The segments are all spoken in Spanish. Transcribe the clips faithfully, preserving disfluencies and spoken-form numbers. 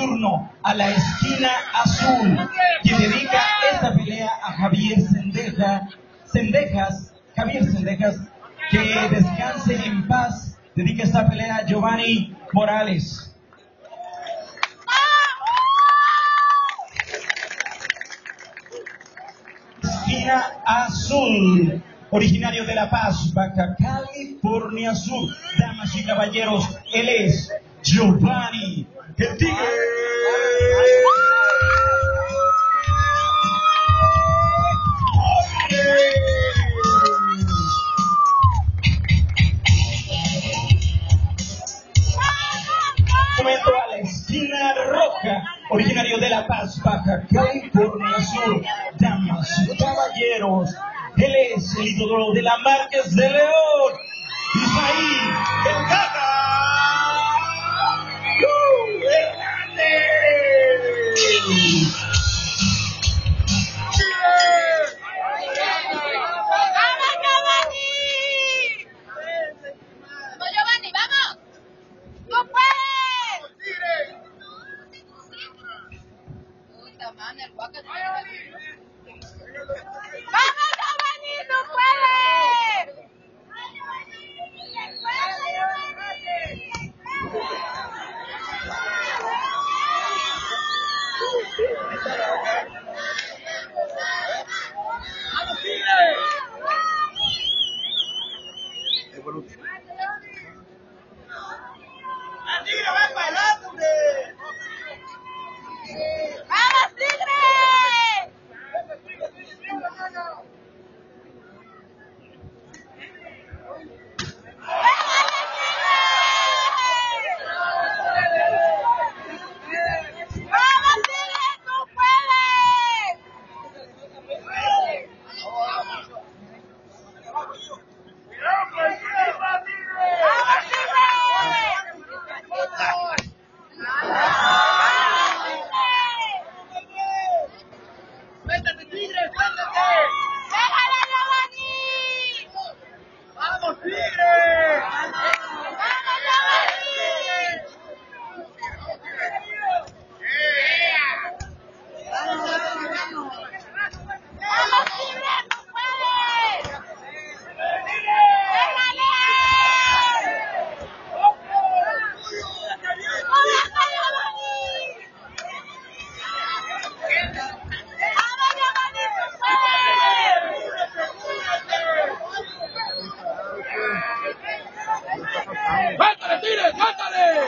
turno a la esquina azul, quien dedica esta pelea a Javier Cendeja, Cendejas, Javier Cendejas, que descanse en paz, dedica esta pelea a Giovanni Morales. Esquina azul, originario de La Paz, Baja California Sur. Damas y caballeros, él es Giovanni el Tigre. Momento a la esquina roja, originario de La Paz, Baja California Sur. Damas y caballeros, él es el ídolo de la Márquez de León, Isaí el Gata Hernández. ¡Mátale, Tigre! ¡Mátale!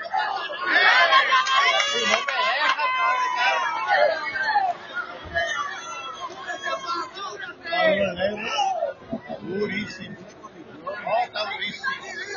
Durísimo. No, está durísimo.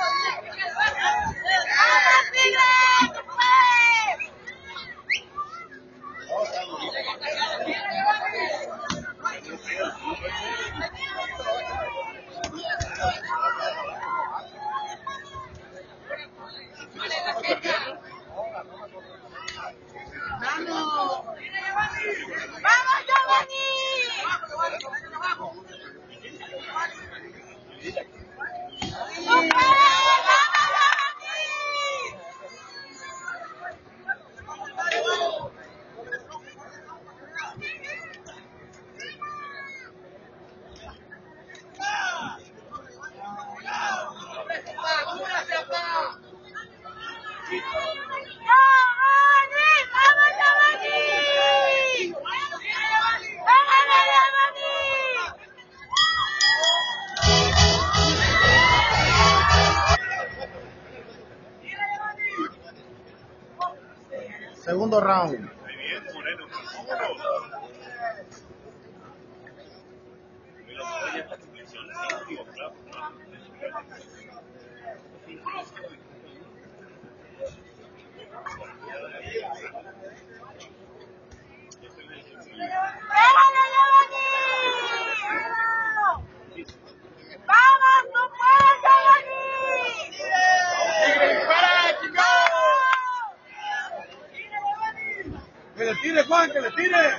Segundo round. ¡Que le tire, Juan! ¡Que le tire!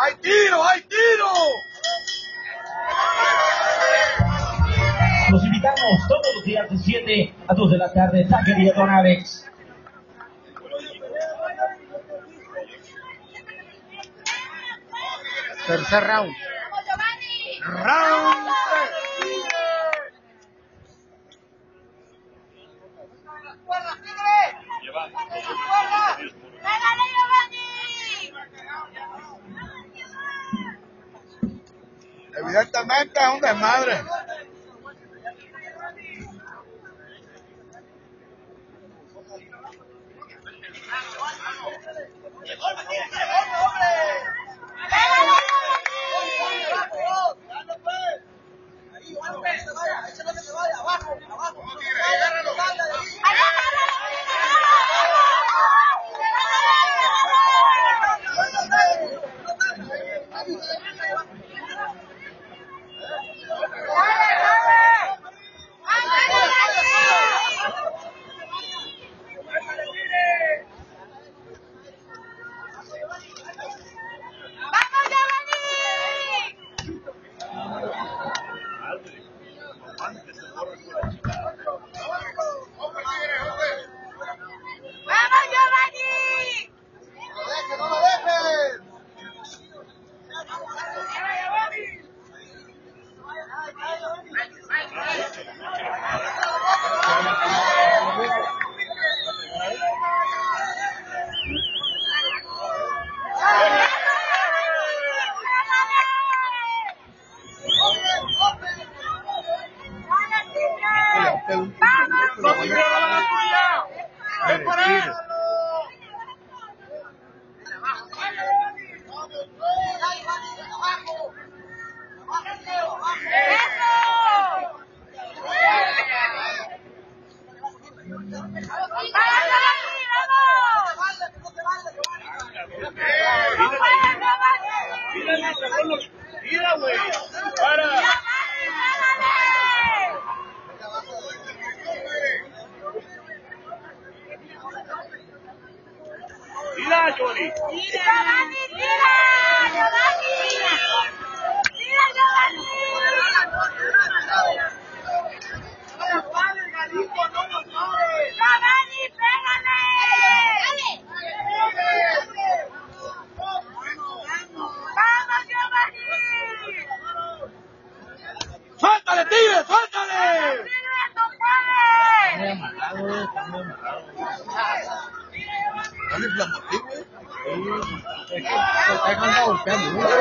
¡Hay tiro! ¡Hay tiro! Los invitamos todos los días de siete a dos de la tarde, Taquería Don Alex. Tercer round. ¡Round! Evidentemente es un desmadre. Mira, güey. Para. Mira, Johnny. ¡Tira, Giovanni! ¡Tira! ¡Giovanni! ¡Tira, Giovanni! ¡Giovanni, pégale! ¡Vamos, Giovanni! ¡Suéltale, tigre! ¡Suéltale! ¡Tigre, tú puedes! Muy amarrado, está muy amarrado. ¿Dónde es la motivo, güey? Sí, es que se está dejando golpeando, ¿no?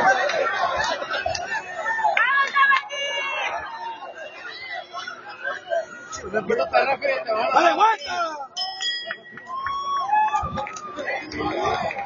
Después no te la feria, te van a ¡Dale vuelta!